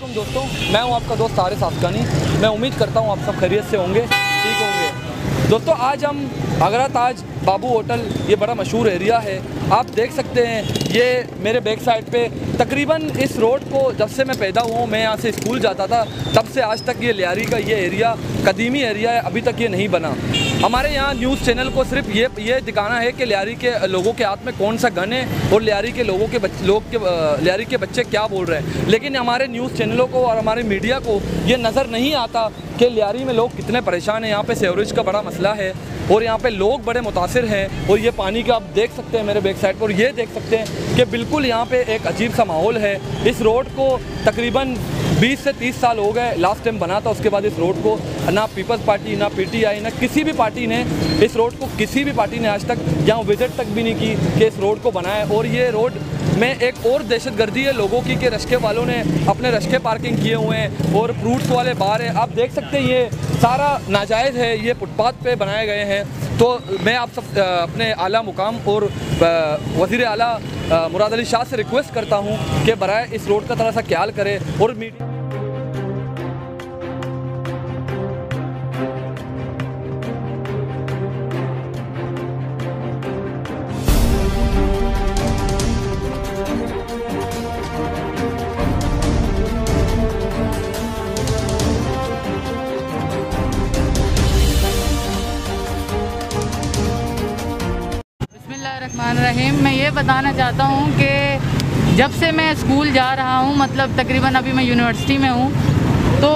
वालेकुम दोस्तों, मैं हूं आपका दोस्त आरिफ अफगानी। मैं उम्मीद करता हूं आप सब खैरियत से होंगे, ठीक होंगे। दोस्तों आज हम आगरा ताज बाबू होटल, ये बड़ा मशहूर एरिया है, आप देख सकते हैं। ये मेरे बैक साइड पे तकरीबन इस रोड को जब से मैं पैदा हुआ हूँ, मैं यहाँ से स्कूल जाता था, तब से आज तक ये लियारी का ये एरिया कदीमी एरिया है, अभी तक ये नहीं बना। हमारे यहाँ न्यूज़ चैनल को सिर्फ ये दिखाना है कि लियारी के लोगों के हाथ में कौन सा गन है और लियारी के लियारी के बच्चे क्या बोल रहे हैं, लेकिन हमारे न्यूज़ चैनलों को और हमारे मीडिया को ये नज़र नहीं आता कि लियारी में लोग कितने परेशान हैं। यहाँ पे सीवरेज का बड़ा मसला है और यहाँ पे लोग बड़े मुतासिर हैं। और ये पानी का आप देख सकते हैं मेरे बैक साइड पर, और ये देख सकते हैं कि बिल्कुल यहाँ पे एक अजीब सा माहौल है। इस रोड को तकरीबन 20 से 30 साल हो गए, लास्ट टाइम बना था। उसके बाद इस रोड को ना पीपल्स पार्टी, ना पीटीआई, ना किसी भी पार्टी ने इस रोड को, किसी भी पार्टी ने आज तक यहाँ विजिट तक भी नहीं की कि इस रोड को बनाए। और ये रोड में एक और दहशतगर्दी है लोगों की कि रश्के वालों ने अपने रश्के पार्किंग किए हुए हैं और फ्रूट्स वाले बार हैं। आप देख सकते हैं ये सारा नाजायज़ है, ये फुटपाथ पे बनाए गए हैं। तो मैं आप सब अपने आला मुकाम और वज़ीर आला मुराद अली शाह से रिक्वेस्ट करता हूँ कि बराए इस रोड का थोड़ा सा ख्याल करें। और मीडिया रहीम, मैं ये बताना चाहता हूँ कि जब से मैं स्कूल जा रहा हूँ, मतलब तकरीबन अभी मैं यूनिवर्सिटी में हूँ, तो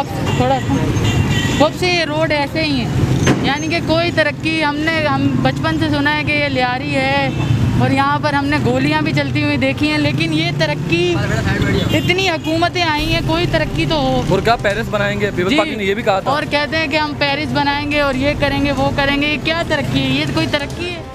वक्त से ये रोड ऐसे ही है। यानी कि कोई तरक्की हम बचपन से सुना है कि ये लियारी है और यहाँ पर हमने गोलियाँ भी चलती हुई देखी हैं, लेकिन ये तरक्की, इतनी हुकूमतें आई हैं, कोई तरक्की तो हो। और क्या पेरिस बनाएंगे, पीपल्स पार्टी ने ये भी कहा था, और कहते हैं कि हम पेरिस बनाएंगे और ये करेंगे वो करेंगे। ये क्या तरक्की है? ये कोई तरक्की है?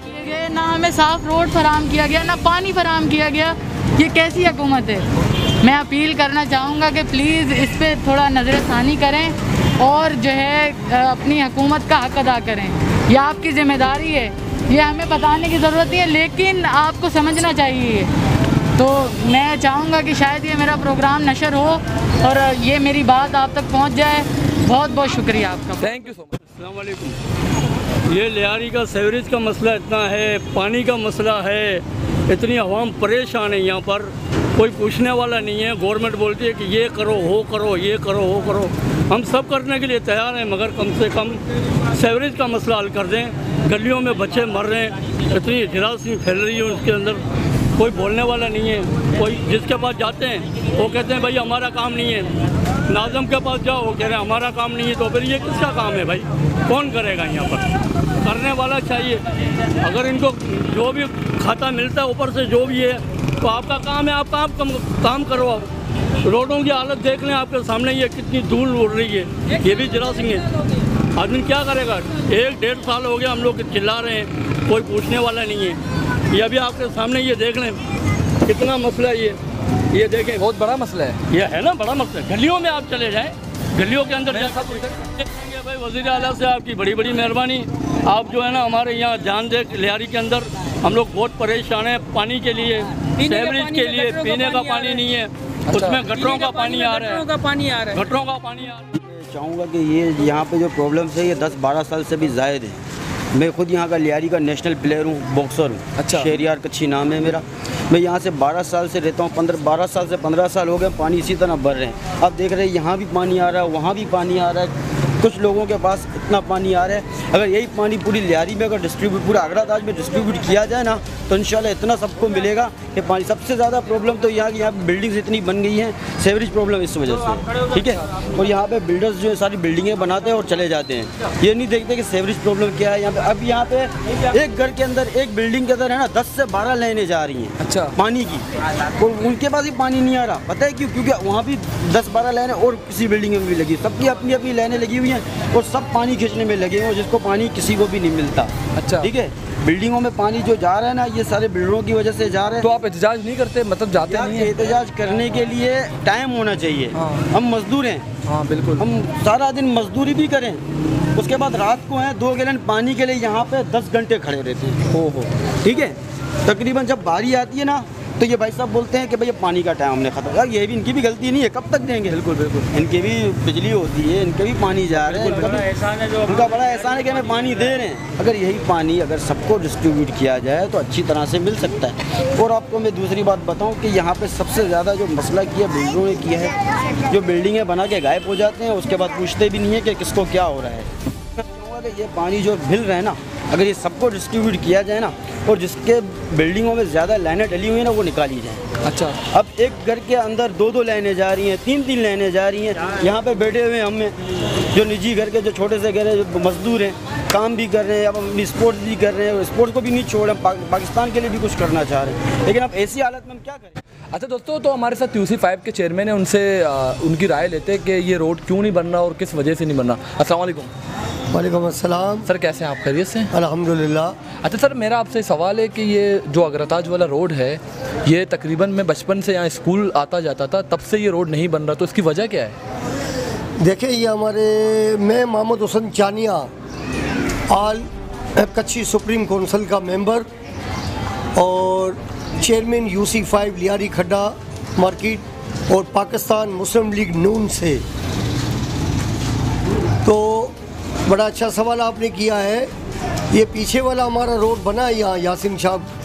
ना हमें साफ रोड फराहम किया गया, ना पानी फराहम किया गया। ये कैसी हुकूमत है? मैं अपील करना चाहूँगा कि प्लीज़ इस पे थोड़ा नज़रसानी करें और जो है अपनी हुकूमत का हक अदा करें। यह आपकी ज़िम्मेदारी है, ये हमें बताने की ज़रूरत नहीं है, लेकिन आपको समझना चाहिए। तो मैं चाहूँगा कि शायद ये मेरा प्रोग्राम नशर हो और ये मेरी बात आप तक पहुँच जाए। बहुत बहुत शुक्रिया आपका, थैंक यू सो मच। अस्सलाम वालेकुम। ये लियारी का सीवरेज का मसला इतना है, पानी का मसला है, इतनी आवाम परेशान है। यहाँ पर कोई पूछने वाला नहीं है। गवर्नमेंट बोलती है कि ये करो वो करो, ये करो वो करो। हम सब करने के लिए तैयार हैं, मगर कम से कम सीवरेज का मसला हल कर दें। गलियों में बच्चे मर रहे हैं, इतनी जरासीम फैल रही है, उसके अंदर कोई बोलने वाला नहीं है। कोई जिसके पास जाते हैं वो कहते हैं भाई हमारा काम नहीं है। नाज़म के पास जाओ, वो कह रहे हैं हमारा काम नहीं है। तो फिर ये किसका काम है भाई? कौन करेगा? यहाँ पर करने वाला चाहिए। अगर इनको जो भी खाता मिलता है ऊपर से जो भी है, तो आपका काम है, आप काम करो। आप रोडों की हालत देख लें, आपके सामने ये कितनी धूल उड़ रही है, ये भी जरासीम है। आदमी क्या करेगा? 1-1.5 साल हो गया हम लोग चिल्ला रहे हैं, कोई पूछने वाला नहीं है। ये अभी आपके सामने ये देख लें कितना मसला है। ये देखें, बहुत बड़ा मसला है। ये है ना, बड़ा मसला है। गलियों में आप चले जाएं, गलियों के अंदर देखेंगे भाई। वज़ीर आला से आपकी बड़ी बड़ी मेहरबानी। आप जो है ना हमारे यहाँ जान दे लियारी के अंदर हम लोग बहुत परेशान हैं पानी के लिए, सीवरेज के लिए। पीने का पानी नहीं है, उसमें गटरों का पानी आ रहा है, गटरों का पानी आ रहा है। चाहूँगा कि ये यहाँ पे जो प्रॉब्लम्स है ये 10-12 साल से भी ज़ायद है। मैं खुद यहाँ का लियारी का नेशनल प्लेयर हूँ, बॉक्सर हूँ। अच्छा। शहरियार कच्छी नाम है मेरा। मैं यहाँ से 12 साल से रहता हूँ। 12 साल से 15 साल हो गए, पानी इसी तरह भर रहे हैं। आप देख रहे हैं यहाँ भी पानी आ रहा है, वहाँ भी पानी आ रहा है। कुछ लोगों के पास इतना पानी आ रहा है, अगर यही पानी पूरी लियारी में अगर पूरा आगरा ताज में डिस्ट्रीब्यूट किया जाए ना, तो इंशाल्लाह इतना सबको मिलेगा कि पानी। सबसे ज़्यादा प्रॉब्लम तो यहाँ बिल्डिंग्स इतनी बन गई हैं, सीवरेज प्रॉब्लम इस वजह से, ठीक है। और यहाँ पे बिल्डर्स जो है सारी बिल्डिंगें बनाते हैं और चले जाते हैं, ये नहीं देखते कि सीवरेज प्रॉब्लम क्या है यहाँ पे। अब यहाँ पे एक घर के अंदर, एक बिल्डिंग के अंदर है ना 10 से 12 लाइनें जा रही हैं, अच्छा, पानी की। और उनके पास ही पानी नहीं आ रहा, पता है क्यों? क्योंकि वहाँ भी 10-12 लाइनें और किसी बिल्डिंग में भी लगी, सबकी अपनी अपनी लाइनें लगी हुई हैं और सब पानी खींचने में लगे हैं, जिसको पानी किसी को भी नहीं मिलता। अच्छा, ठीक है। बिल्डिंगों में पानी जो जा रहा है ना, ये सारे बिल्डरों की वजह से जा रहे हैं। तो आप एहतजाज नहीं करते? मतलब जाते नहीं हैं? एहतजाज करने के लिए टाइम होना चाहिए। हाँ। हम मजदूर हैं। हाँ बिल्कुल। हम सारा दिन मजदूरी भी करें, उसके बाद रात को हैं 2 गैलन पानी के लिए यहाँ पे 10 घंटे खड़े रहते हैं। हो ठीक है। तकरीबन जब बारी आती है ना, तो ये भाई साहब बोलते हैं कि भाई पानी का टाइम हमने ख़त्म। यार ये भी इनकी भी गलती नहीं है, कब तक देंगे? बिल्कुल बिल्कुल, इनकी भी बिजली होती है, इनके भी पानी जा रहा है, उनका बड़ा एहसान है कि हमें पानी दे रहे हैं। अगर यही पानी अगर सबको डिस्ट्रीब्यूट किया जाए तो अच्छी तरह से मिल सकता है। और आपको मैं दूसरी बात बताऊं कि यहाँ पे सबसे ज़्यादा जो मसला किया बिल्डरों ने किया है, जो बिल्डिंगें बना के गायब हो जाते हैं, उसके बाद पूछते भी नहीं है कि किसको क्या हो रहा है। मैं कहूँगा कि ये पानी जो मिल रहा है ना, अगर ये सबको डिस्ट्रीब्यूट किया जाए ना, और जिसके बिल्डिंगों में ज़्यादा लाइनें डली हुई हैं ना, वो निकाली जाए। अच्छा, अब एक घर के अंदर 2-2 लाइनें जा रही हैं, 3-3 लाइनें जा रही हैं। यहाँ पे बैठे हुए हमें जो निजी घर के जो छोटे से घर हैं, जो मजदूर हैं, काम भी कर रहे हैं, अब अपनी स्पोर्ट्स भी कर रहे हैं, स्पोर्ट्स को भी नहीं छोड़, पाकिस्तान के लिए भी कुछ करना चाह रहे हैं, लेकिन अब ऐसी हालत में हम क्या करें? अच्छा दोस्तों, तो हमारे साथ UC5 के चेयरमैन है, उनसे उनकी राय लेते हैं कि ये रोड क्यों नहीं बन रहा और किस वजह से नहीं बन रहा। अस्सलाम वालेकुम। वालेकुम अस्सलाम। सर कैसे हैं आप, खैरियत से? अल्हम्दुलिल्लाह। अच्छा सर, मेरा आपसे सवाल है कि ये जो अग्रताज वाला रोड है, ये तकरीबन मैं बचपन से यहाँ स्कूल आता जाता था, तब से ये रोड नहीं बन रहा, तो इसकी वजह क्या है? देखिए, ये मैं Mohammad Hussain Chania, all Kutchi supreme council का मेंबर और chairman UC5 Lyari Khadda market और पाकिस्तान मुस्लिम लीग नून से। तो बड़ा अच्छा सवाल आपने किया है। ये पीछे वाला हमारा रोड बना है यहाँ यासिन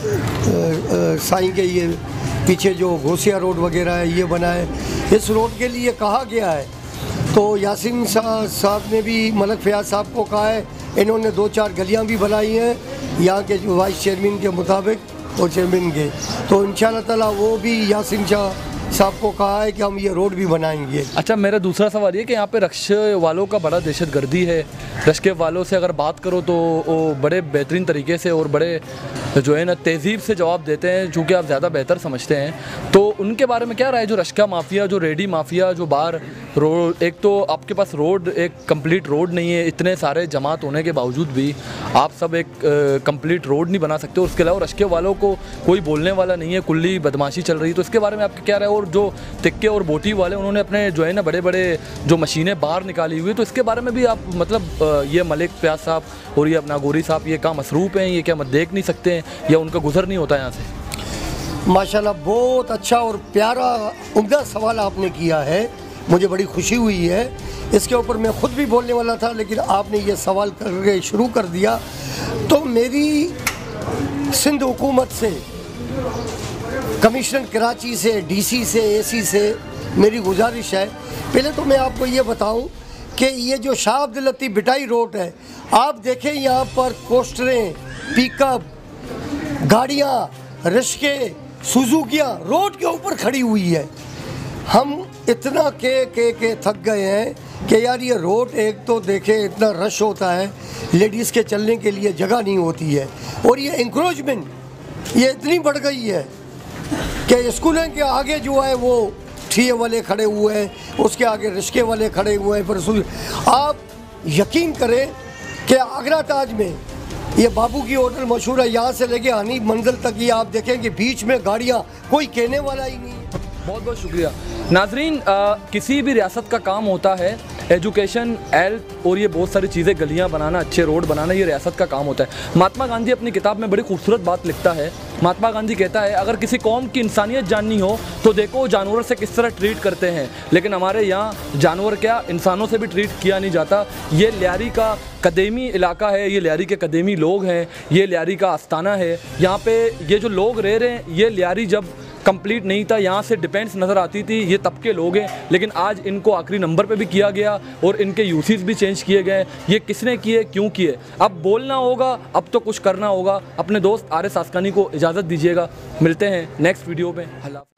शाह साईं के, ये पीछे जो घोसिया रोड वगैरह है ये बना है, इस रोड के लिए कहा गया है। तो यासिन साहब ने भी मलक फयाज साहब को कहा है, इन्होंने 2-4 गलियाँ भी बनाई हैं यहाँ के जो वाइस चेयरमैन के मुताबिक और चेयरमैन के, तो इंशाअल्लाह ताला वो भी यासिन शाह साहब को कहा है कि हम ये रोड भी बनाएंगे। अच्छा, मेरा दूसरा सवाल ये कि यहाँ पे रक्शे वालों का बड़ा दहशतगर्दी है। रक्शे वालों से अगर बात करो तो वो बड़े बेहतरीन तरीके से और बड़े जो है ना तहज़ीब से जवाब देते हैं, चूँकि आप ज़्यादा बेहतर समझते हैं। तो उनके बारे में क्या राय? जो रश्का माफिया, जो रेडी माफिया, जो बाहर रोड, एक तो आपके पास रोड एक कंप्लीट रोड नहीं है, इतने सारे जमात होने के बावजूद भी आप सब एक कंप्लीट रोड नहीं बना सकते। और उसके अलावा रश्के वालों को कोई बोलने वाला नहीं है, कुल्ली बदमाशी चल रही है, तो इसके बारे में आपकी क्या राय? और जो तिक्के और बोटी वाले, उन्होंने अपने जो है ना बड़े बड़े जो मशीनें बाहर निकाली हुई, तो इसके बारे में भी आप मतलब ये मलिक फयाज साहब और ये अपना गोरी साहब ये काम मसरूफ़ हैं, ये क्या मत देख नहीं सकते हैं या उनका गुजर नहीं होता यहाँ से? माशाल्लाह, बहुत अच्छा और प्यारा उम्दा सवाल आपने किया है, मुझे बड़ी खुशी हुई है। इसके ऊपर मैं ख़ुद भी बोलने वाला था, लेकिन आपने ये सवाल करके शुरू कर दिया। तो मेरी सिंध हुकूमत से, कमिश्नर कराची से, DC से, AC से मेरी गुजारिश है, पहले तो मैं आपको ये बताऊं कि ये जो शाह अब्दुल लतीफ़ बिटाई रोड है, आप देखें यहाँ पर कोस्टरें, पिकअप गाड़ियाँ, रिश्के, सुजुकियाँ रोड के ऊपर खड़ी हुई है। हम इतना के थक गए हैं कि यार ये रोड एक तो देखें इतना रश होता है, लेडीज़ के चलने के लिए जगह नहीं होती है, और ये इंक्रोचमेंट ये इतनी बढ़ गई है कि स्कूलों के आगे जो है वो ठिये वाले खड़े हुए हैं, उसके आगे रिश्के वाले खड़े हुए हैं। पर आप यकीन करें कि आगरा ताज में ये बाबू की होटल मशहूर है, यहाँ से लेके हनीफ मंजिल तक ये आप देखें कि बीच में गाड़ियाँ, कोई कहने वाला ही नहीं। बहुत बहुत शुक्रिया नाजरीन। किसी भी रियासत का काम होता है एजुकेशन, हेल्थ और ये बहुत सारी चीज़ें, गलियां बनाना, अच्छे रोड बनाना, ये रियासत का काम होता है। महात्मा गांधी अपनी किताब में बड़ी खूबसूरत बात लिखता है। महात्मा गांधी कहता है, अगर किसी कौम की इंसानियत जाननी हो तो देखो जानवर से किस तरह ट्रीट करते हैं, लेकिन हमारे यहाँ जानवर क्या, इंसानों से भी ट्रीट किया नहीं जाता। ये लियारी का कदीमी इलाका है, ये लियारी के कदीमी लोग हैं, ये लियारी का आस्थाना है। यहाँ पे ये जो लोग रह रहे हैं, ये लियारी जब कंप्लीट नहीं था, यहाँ से डिपेंड्स नज़र आती थी, ये तब के लोग हैं, लेकिन आज इनको आखिरी नंबर पे भी किया गया और इनके यूसीज भी चेंज किए गए। ये किसने किए, क्यों किए? अब बोलना होगा, अब तो कुछ करना होगा। अपने दोस्त आरिस आसकानी को इजाज़त दीजिएगा, मिलते हैं नेक्स्ट वीडियो में। अल्लाह।